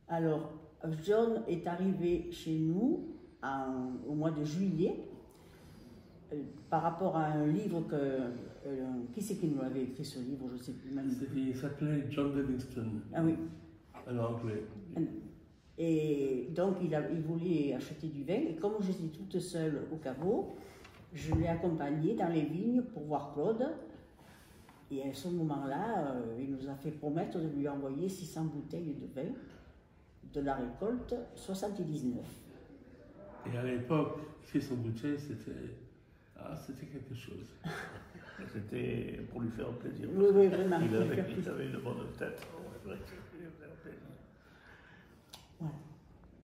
Alors, John est arrivé chez nous au mois de juillet par rapport à un livre que... qui c'est qui nous avait écrit ce livre? Je ne sais plus même. Il s'appelait John Livingston. Ah oui. Un anglais. Et donc, il voulait acheter du vin. Et comme j'étais toute seule au caveau, je l'ai accompagné dans les vignes pour voir Claude. Et à ce moment-là, il nous a fait promettre de lui envoyer 600 bouteilles de vin de la récolte 79. Et à l'époque, 600 bouteilles, c'était quelque chose. C'était pour lui faire plaisir. Oui, oui, vraiment. Il avait une bonne tête. Voilà.